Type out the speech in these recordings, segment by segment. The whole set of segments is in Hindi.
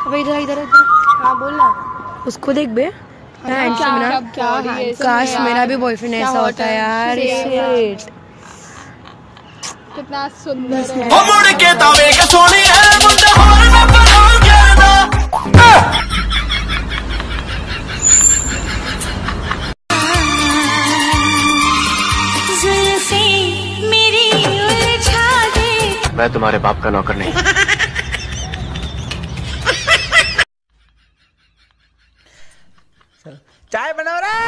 अबे इधर इधर इधर। हाँ बोल ना। उसको देख बे, काश मेरा भी बॉयफ्रेंड ऐसा होता है यार। कितना सुंदर है। मैं तुम्हारे बाप का नौकर नहीं। चाय बनाओ रे।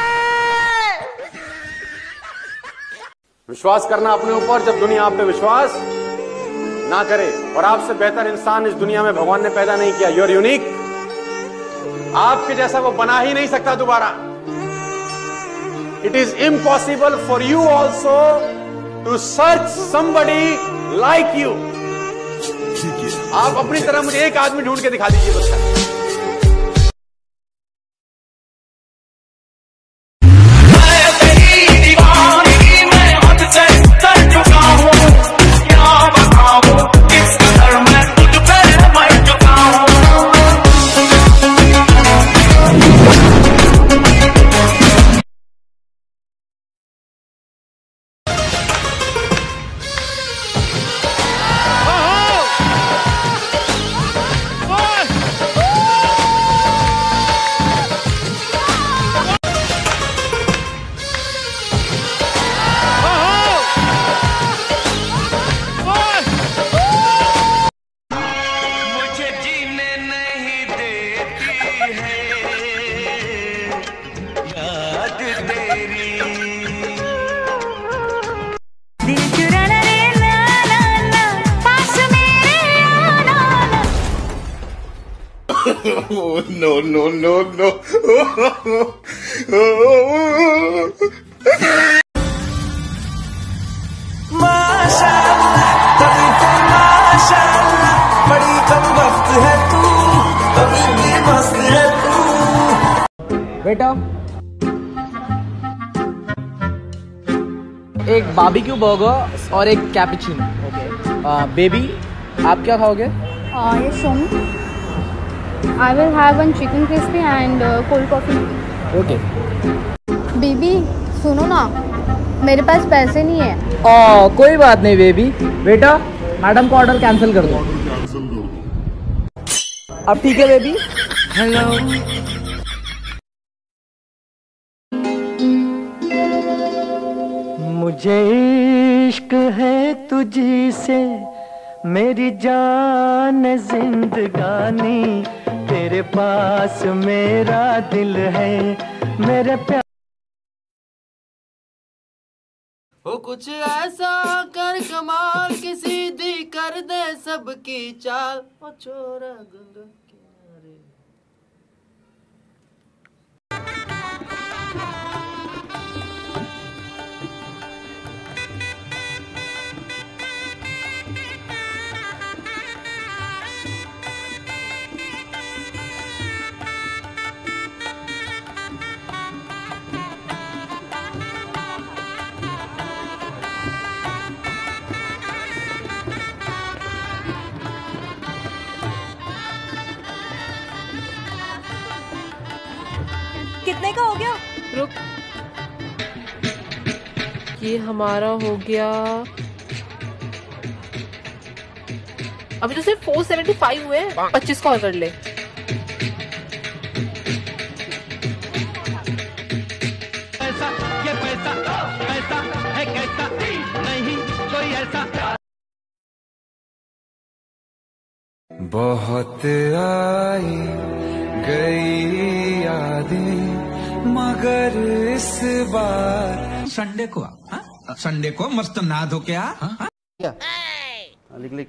विश्वास करना अपने ऊपर जब दुनिया आप पे विश्वास ना करे। और आपसे बेहतर इंसान इस दुनिया में भगवान ने पैदा नहीं किया। You are unique. आपके जैसा वो बना ही नहीं सकता दोबारा। It is impossible for you also to search somebody like you. आप अपनी तरह मुझे एक आदमी ढूंढ के दिखा दीजिए बस। No, no, no, no. माशाअल्लाह, तभी तो माशाअल्लाह, बड़ी कम वक्त है तू, कभी भी मस्त है तू। बेटा एक बारबेक्यू बर्गर और एक कैपुचिनो। ओके। बेबी आप क्या खाओगे? ये Sonu. I will have one chicken crispy and cold coffee. Okay. Baby सुनो ना, मेरे पास पैसे नहीं है। कोई बात नहीं बेबी। बेटा मैडम को ऑर्डर कैंसिल कर दो। अब ठीक है बेबी। हेलो। मुझे इश्क है तुझी से, मेरी जान जिंदगानी, तेरे पास मेरा दिल है, मेरे प्यार। हो कुछ ऐसा कर कमाल की सीधी कर दे सबकी चाल। ओ छोरा गंगा किनारे। कितने का हो गया? रुक, ये हमारा हो गया। अभी तो सिर्फ 475 हुए। 25 का और कर ले। पैसा ये पैसा, पैसा है कैसा, नहीं कोई ऐसा। बहुत आई गई यादें, मगर इस बार संडे को संडे को मस्त नहा धो के आ। लिख लिख।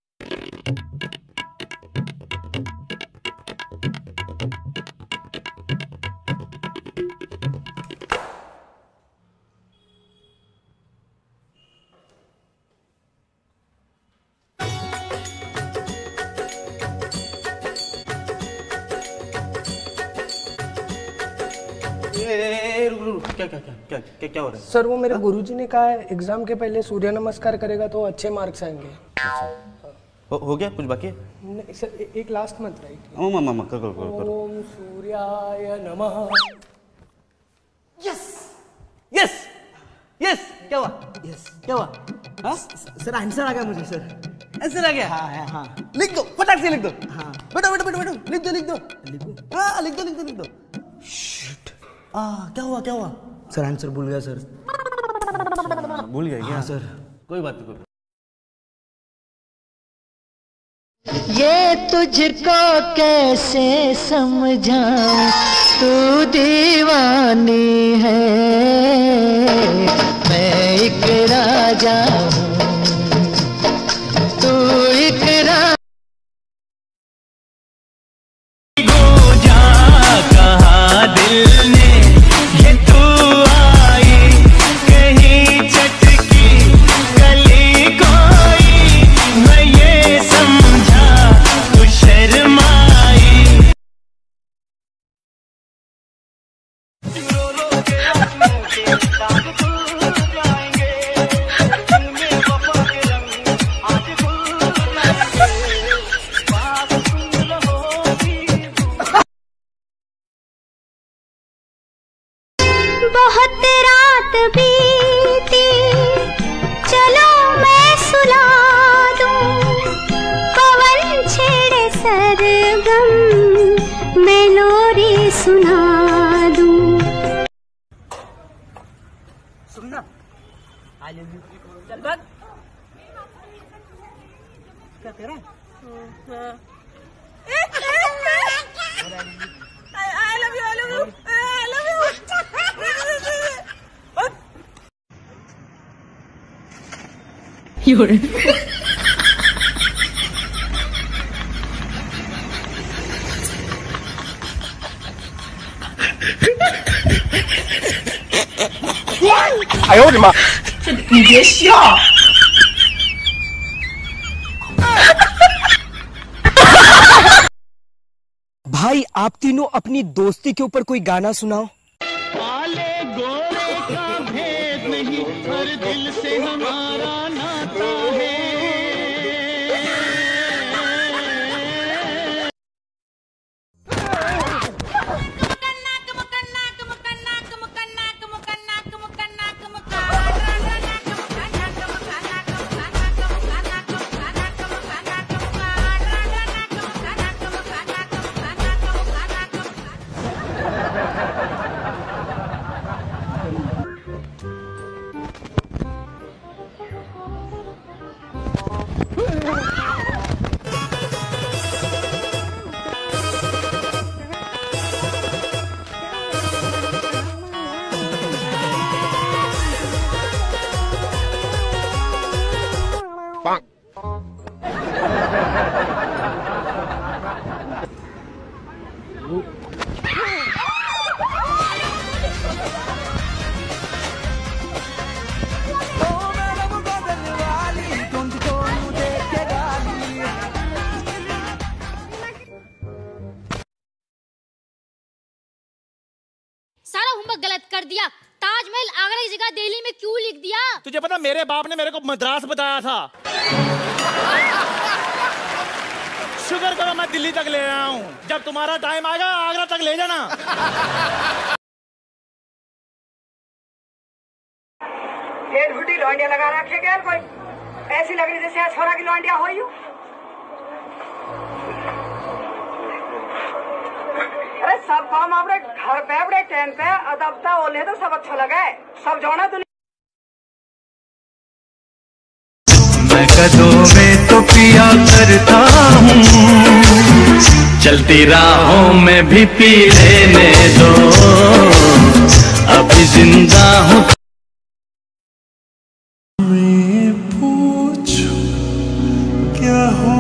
क्या क्या क्या क्या क्या क्या हो रहा है? सर वो मेरे गुरुजी ने कहा है एग्जाम के पहले सूर्य नमस्कार करेगा तो अच्छे मार्क्स आएंगे। हो गया कुछ बाकी है? नहीं सर, एक लास्ट मंथ राइट। ओम मामा कर कर कर ओम सूर्याय नमः। यस यस यस, क्या हुआ? यस क्या हुआ? हाँ सर आंसर आ गया मुझे सर। आंसर आ गया? हाँ हाँ। लिख दो फटाक से लिख दो। हाँ बैठो बैठो बैठो बैठो, लिख दो लिख दो हाँ लिख दो लिख दो लिख दो। शिट। क्या हुआ क्या हुआ? सर आंसर भूल गया सर। भूल गया क्या? हाँ सर। कोई बात नहीं। ये तुझको कैसे समझाऊं, तू दीवानी है, मैं एक राजा हूँ, तू एक जा कहा दिल ने, ये तू आई कहीं चटकी गली कोई, मैं ये समझा तू शर्माई। बहुत रात बीती, चलो मैं सुला दूं, पवन छेड़े सरगम, मैं लोरी सुना दूं। सुनना, आई लव यू। चल भाग। क्या तेरा? I love you, I love you, I love you. You're 哎呦我的妈！ 你别笑。 भाई आप तीनों अपनी दोस्ती के ऊपर कोई गाना सुनाओ। काले गोरे का भेद नहीं, हर दिल से हमारा नाता है। सारा होमवर्क गलत कर दिया। ताजमहल आगरा की जगह दिल्ली में क्यों लिख दिया? तुझे पता मेरे बाप ने मेरे को मद्रास बताया था। शुगर करो मैं दिल्ली तक ले रहा हूँ, जब तुम्हारा टाइम आएगा आगरा तक ले जाना। डेढ़ फुटी लौंडिया लगा रखे गया कोई, ऐसी लग रही जैसे छोरा की लौंडिया हो यू। अरे सब काम अपने घर पे अपने टेन पे अदबता ओले तो सब अच्छा लगा है, सब जोड़ा तो मैं कदों में तो पिया करता हूँ, चलती राहों में भी पी लेने दो, अभी जिंदा हूँ। मैं पूछूं क्या हो